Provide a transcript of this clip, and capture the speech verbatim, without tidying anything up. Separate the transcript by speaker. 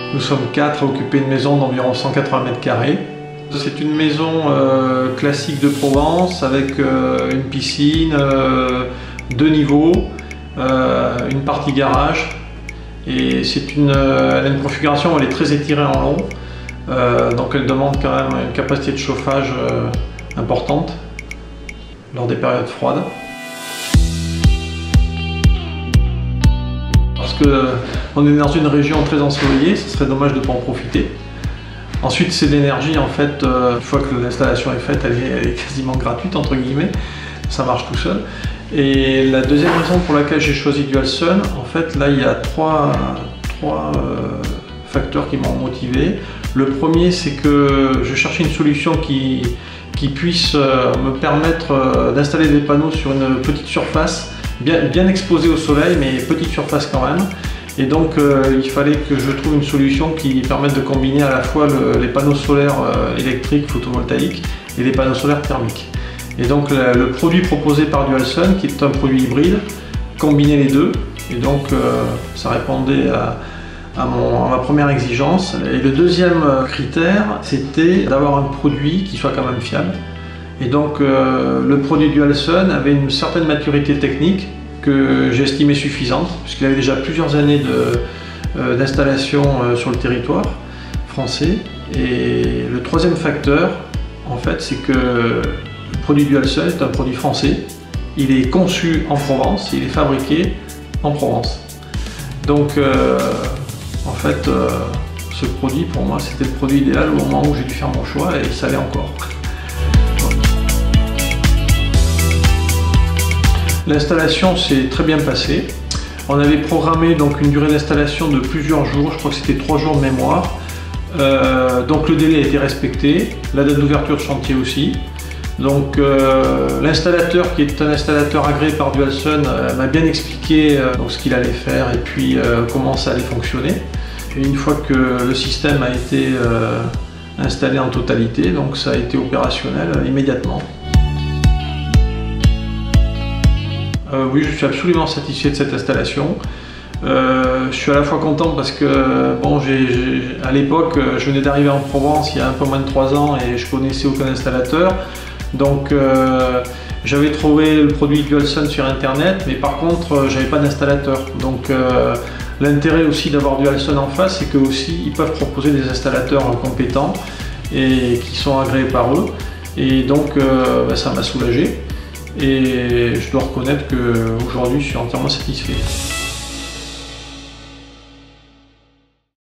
Speaker 1: Nous sommes quatre à occuper une maison d'environ cent quatre-vingts mètres carrés. C'est une maison euh, classique de Provence avec euh, une piscine, euh, deux niveaux, euh, une partie garage. Et c'est une, euh, elle a une configuration, elle est très étirée en long, euh, donc elle demande quand même une capacité de chauffage euh, importante lors des périodes froides. Parce qu'on est dans une région très ensoleillée, ce serait dommage de ne pas en profiter. Ensuite, c'est l'énergie, en fait, euh, une fois que l'installation est faite, elle est, elle est quasiment gratuite, entre guillemets, ça marche tout seul. Et la deuxième raison pour laquelle j'ai choisi Dualsun, en fait, là, il y a trois, trois euh, facteurs qui m'ont motivé. Le premier, c'est que je cherchais une solution qui, qui puisse euh, me permettre euh, d'installer des panneaux sur une petite surface, bien, bien exposée au soleil, mais petite surface quand même. Et donc euh, il fallait que je trouve une solution qui permette de combiner à la fois le, les panneaux solaires euh, électriques photovoltaïques et les panneaux solaires thermiques. Et donc le, le produit proposé par Dualsun, qui est un produit hybride, combinait les deux. Et donc euh, ça répondait à, à, mon, à ma première exigence. Et le deuxième critère, c'était d'avoir un produit qui soit quand même fiable. Et donc euh, le produit Dualsun avait une certaine maturité technique que j'estimais suffisante, puisqu'il avait déjà plusieurs années d'installation euh, euh, sur le territoire français. Et le troisième facteur, en fait, c'est que le produit Dualsun est un produit français. Il est conçu en Provence, il est fabriqué en Provence. Donc, euh, en fait, euh, ce produit, pour moi, c'était le produit idéal au moment où j'ai dû faire mon choix, et ça l'est encore. L'installation s'est très bien passée. On avait programmé donc une durée d'installation de plusieurs jours, je crois que c'était trois jours de mémoire. Euh, donc le délai a été respecté, la date d'ouverture de chantier aussi. Donc euh, l'installateur, qui est un installateur agréé par Dualsun, euh, m'a bien expliqué euh, donc, ce qu'il allait faire et puis euh, comment ça allait fonctionner. Et une fois que le système a été euh, installé en totalité, donc ça a été opérationnel euh, immédiatement. Euh, oui, je suis absolument satisfait de cette installation. Euh, je suis à la fois content parce que, bon, j'ai, j'ai, à l'époque, je venais d'arriver en Provence il y a un peu moins de trois ans et je connaissais aucun installateur. Donc, euh, j'avais trouvé le produit Dualsun sur Internet, mais par contre, j'avais pas d'installateur. Donc, euh, l'intérêt aussi d'avoir Dualsun en face, c'est qu'eux aussi, ils peuvent proposer des installateurs compétents et qui sont agréés par eux. Et donc, euh, ben, ça m'a soulagé. Et je dois reconnaître qu'aujourd'hui, je suis entièrement satisfait.